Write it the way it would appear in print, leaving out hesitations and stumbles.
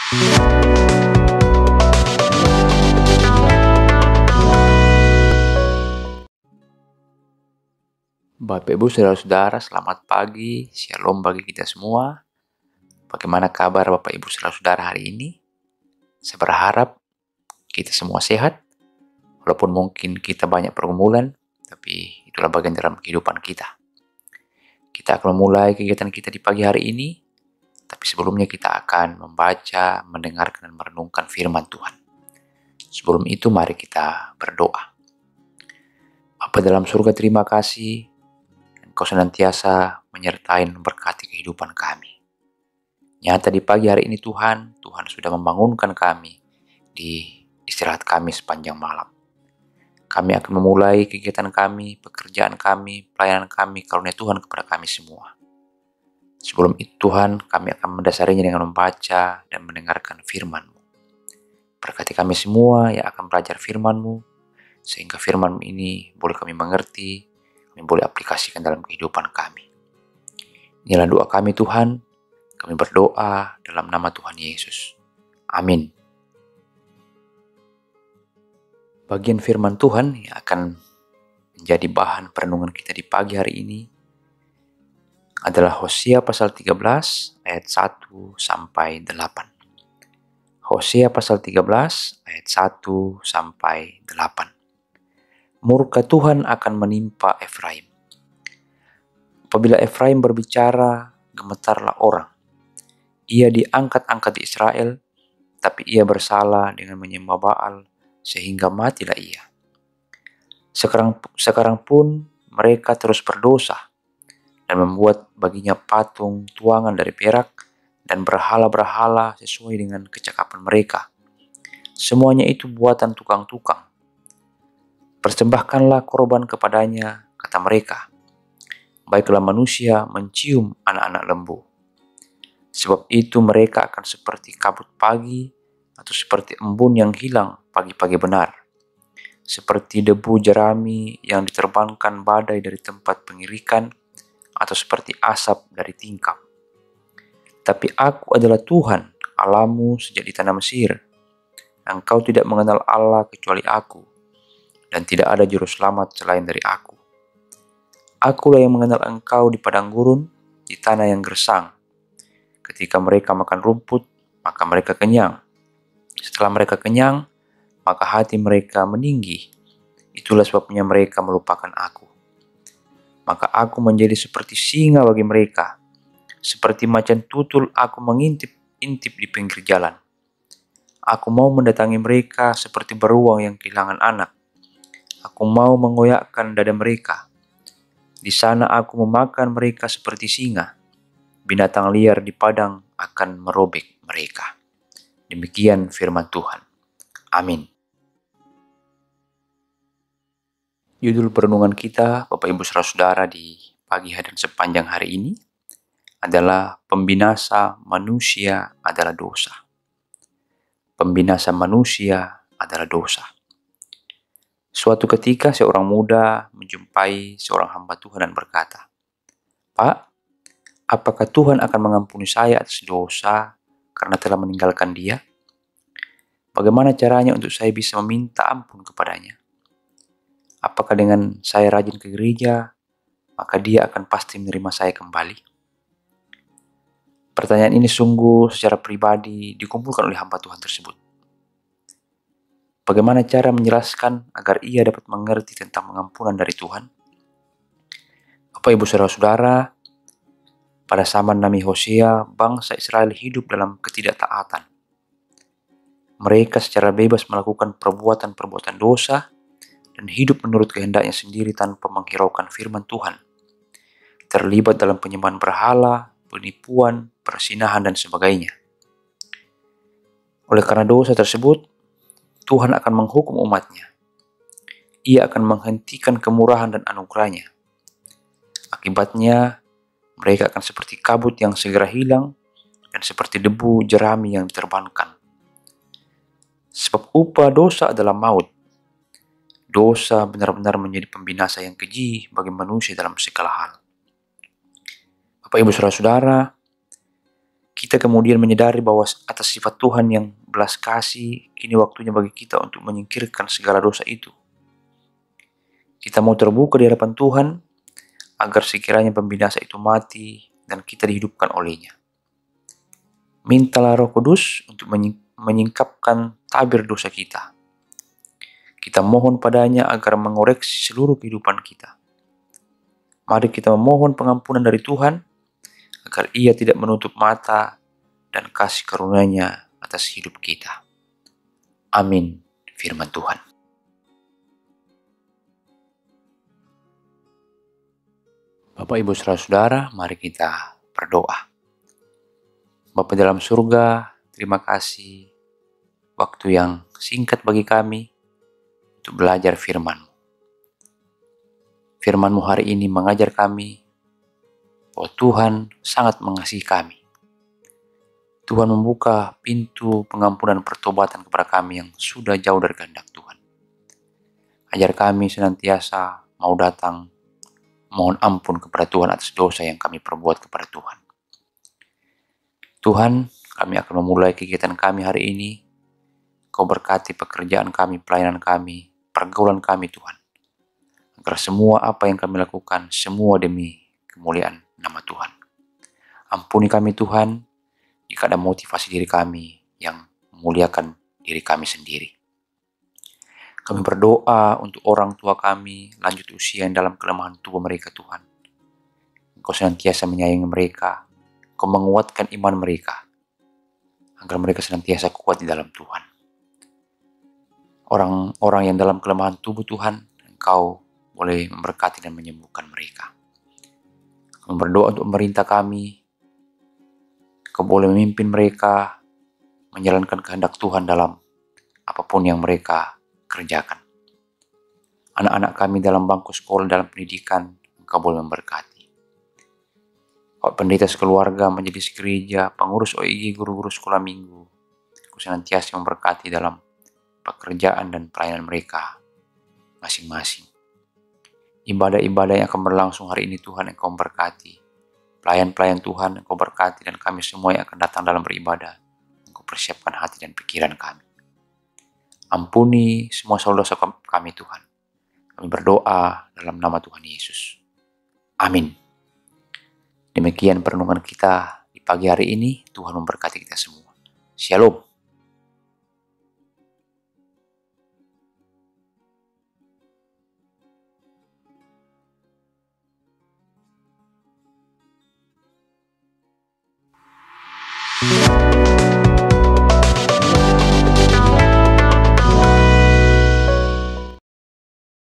Bapak Ibu Saudara-saudara, selamat pagi, shalom bagi kita semua. Bagaimana kabar Bapak Ibu Saudara-saudara hari ini? Saya berharap kita semua sehat, walaupun mungkin kita banyak pergumulan, tapi itulah bagian dalam kehidupan kita. Kita akan memulai kegiatan kita di pagi hari ini, tapi sebelumnya kita akan membaca, mendengarkan, dan merenungkan firman Tuhan. Sebelum itu mari kita berdoa. Bapa dalam surga, terima kasih Engkau senantiasa menyertai dan memberkati kehidupan kami. Nyata di pagi hari ini Tuhan sudah membangunkan kami di istirahat kami sepanjang malam. Kami akan memulai kegiatan kami, pekerjaan kami, pelayanan kami, karunia Tuhan kepada kami semua. Sebelum itu Tuhan, kami akan mendasarinya dengan membaca dan mendengarkan firman-Mu. Berkati kami semua yang akan belajar firman-Mu, sehingga firman-Mu ini boleh kami mengerti, kami boleh aplikasikan dalam kehidupan kami. Inilah doa kami Tuhan, kami berdoa dalam nama Tuhan Yesus. Amin. Bagian firman Tuhan yang akan menjadi bahan perenungan kita di pagi hari ini adalah Hosea pasal 13 ayat 1 sampai 8. Hosea pasal 13 ayat 1 sampai 8. Murka Tuhan akan menimpa Efraim. Apabila Efraim berbicara, gemetarlah orang. Ia diangkat-angkat di Israel, tapi ia bersalah dengan menyembah Baal, sehingga matilah ia. Sekarang pun mereka terus berdosa, dan membuat baginya patung tuangan dari perak, dan berhala-berhala sesuai dengan kecakapan mereka. Semuanya itu buatan tukang-tukang. Persembahkanlah korban kepadanya, kata mereka. Baiklah manusia mencium anak-anak lembu. Sebab itu mereka akan seperti kabut pagi atau seperti embun yang hilang pagi-pagi benar. Seperti debu jerami yang diterbangkan badai dari tempat pengirikan atau seperti asap dari tingkap. Tapi aku adalah Tuhan, Allahmu sejak di tanah Mesir. Engkau tidak mengenal Allah kecuali aku, dan tidak ada juru selamat selain dari aku. Akulah yang mengenal engkau di padang gurun, di tanah yang gersang. Ketika mereka makan rumput, maka mereka kenyang. Setelah mereka kenyang, maka hati mereka meninggi. Itulah sebabnya mereka melupakan aku. Maka aku menjadi seperti singa bagi mereka. Seperti macan tutul aku mengintip-intip di pinggir jalan. Aku mau mendatangi mereka seperti beruang yang kehilangan anak. Aku mau mengoyakkan dada mereka. Di sana aku memakan mereka seperti singa. Binatang liar di padang akan merobek mereka. Demikian firman Tuhan. Amin. Judul perenungan kita, Bapak Ibu Saudara-saudara, di pagi hari dan sepanjang hari ini adalah pembinasa manusia adalah dosa. Pembinasa manusia adalah dosa. Suatu ketika seorang muda menjumpai seorang hamba Tuhan dan berkata, "Pak, apakah Tuhan akan mengampuni saya atas dosa karena telah meninggalkan dia? Bagaimana caranya untuk saya bisa meminta ampun kepadanya? Apakah dengan saya rajin ke gereja, maka dia akan pasti menerima saya kembali?" Pertanyaan ini sungguh secara pribadi dikumpulkan oleh hamba Tuhan tersebut. Bagaimana cara menjelaskan agar ia dapat mengerti tentang pengampunan dari Tuhan? Bapak Ibu Saudara-saudara, pada zaman Nabi Hosea, bangsa Israel hidup dalam ketidaktaatan. Mereka secara bebas melakukan perbuatan-perbuatan dosa dan hidup menurut kehendaknya sendiri tanpa menghiraukan firman Tuhan. Terlibat dalam penyembahan berhala, penipuan, persinahan, dan sebagainya. Oleh karena dosa tersebut, Tuhan akan menghukum umatnya. Ia akan menghentikan kemurahan dan anugerahnya. Akibatnya, mereka akan seperti kabut yang segera hilang dan seperti debu jerami yang diterbangkan. Sebab upah dosa adalah maut. Dosa benar-benar menjadi pembinasa yang keji bagi manusia dalam segala hal. Bapak Ibu Saudara-saudara, Kita kemudian menyadari bahwa atas sifat Tuhan yang belas kasih, kini waktunya bagi kita untuk menyingkirkan segala dosa itu. Kita mau terbuka di hadapan Tuhan, agar sekiranya pembinasa itu mati dan kita dihidupkan olehnya. Mintalah Roh Kudus untuk menyingkapkan tabir dosa kita. Kita mohon padanya agar mengoreksi seluruh kehidupan kita. Mari kita memohon pengampunan dari Tuhan, agar Ia tidak menutup mata dan kasih karunia-Nya atas hidup kita. Amin. Firman Tuhan. Bapak, Ibu, Saudara-saudara, mari kita berdoa. Bapa dalam surga, terima kasih waktu yang singkat bagi kami untuk belajar firman-Mu. Firman-Mu hari ini mengajar kami bahwa Tuhan sangat mengasihi kami. Tuhan membuka pintu pengampunan pertobatan kepada kami yang sudah jauh dari kehendak Tuhan. Ajar kami senantiasa mau datang mohon ampun kepada Tuhan atas dosa yang kami perbuat kepada Tuhan. Tuhan, kami akan memulai kegiatan kami hari ini. Kau berkati pekerjaan kami, pelayanan kami, pergaulan kami Tuhan. Agar semua apa yang kami lakukan, semua demi kemuliaan nama Tuhan. Ampuni kami Tuhan, jika ada motivasi diri kami yang memuliakan diri kami sendiri. Kami berdoa untuk orang tua kami, lanjut usia yang dalam kelemahan tubuh mereka Tuhan. Engkau senantiasa menyayangi mereka, Engkau menguatkan iman mereka, agar mereka senantiasa kuat di dalam Tuhan. Orang-orang yang dalam kelemahan tubuh Tuhan, Engkau boleh memberkati dan menyembuhkan mereka. Kami berdoa untuk pemerintah kami, Kau boleh memimpin mereka menjalankan kehendak Tuhan dalam apapun yang mereka kerjakan. Anak-anak kami dalam bangku sekolah, dalam pendidikan, Engkau boleh memberkati. Bapak pendeta sekeluarga, majelis gereja, pengurus OIG, guru-guru sekolah minggu, Kau senantiasa memberkati dalam pekerjaan dan pelayanan mereka masing-masing. Ibadah-ibadah yang akan berlangsung hari ini Tuhan, Engkau memberkati. Pelayan-pelayan Tuhan, Engkau berkati, dan kami semua yang akan datang dalam beribadah, Engkau persiapkan hati dan pikiran kami. Ampuni semua dosa kami Tuhan. Kami berdoa dalam nama Tuhan Yesus. Amin. Demikian perenungan kita di pagi hari ini. Tuhan memberkati kita semua. Shalom.